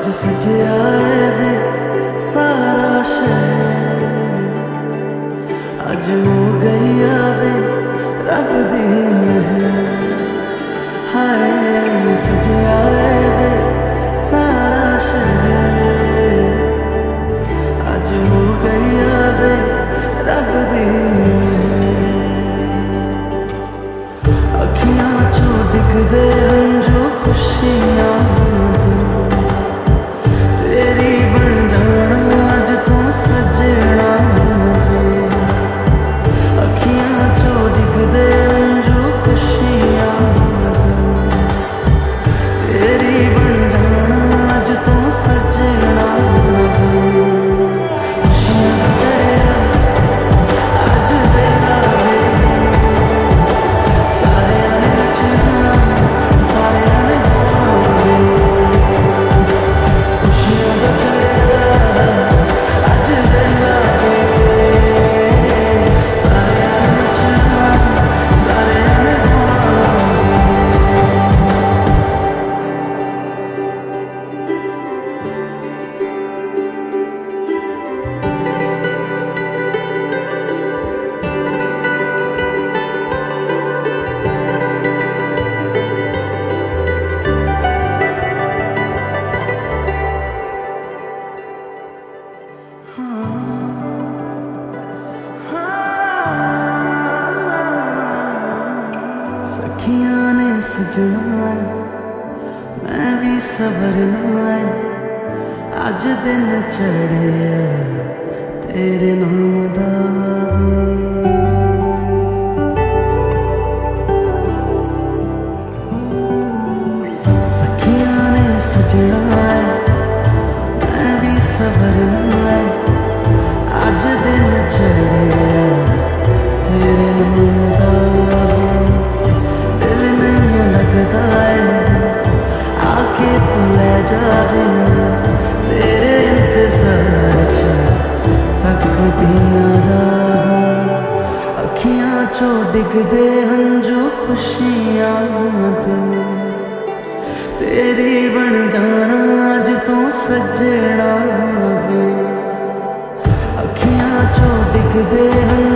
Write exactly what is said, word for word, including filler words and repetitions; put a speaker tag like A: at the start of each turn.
A: सजया वे सारा शहर, अज हो गई वे रब दी मेहर। हाय सजया वे सारा शहर, अज हो गई वे रब दी मेहर। अखियां चो डिगदे हंजू खुशियां तेरी बन जाना अज तू सजना वे। अखियां चो डिगदे हंजू खुशियां तेरी बन जाना अज तू सजना वे। खुशियां दा चढ़िया अज वेला वे, सारे ने नचना सारे ने गाना वे। खुशियां दा चढ़िया अज वेला वे, सारे ने नचना सारे ने गाना वे। सखियां ने सजना मैं भी सवरना है, अज दिन चढ़िया तेरे नाम दा वे। सखियां ने सजना मैं भी सवरना है, अज दिन चढ़िया तेरे नाम दा वे। दिल नहीं लगता है आके तू ले जावे, तेरे इंतजार च तकदियां राह। अखियां चो डिगदे हंजू खुशियां दे, तेरी बन जाना अज तू सजना वे। अखियां चो डिगदे हंजू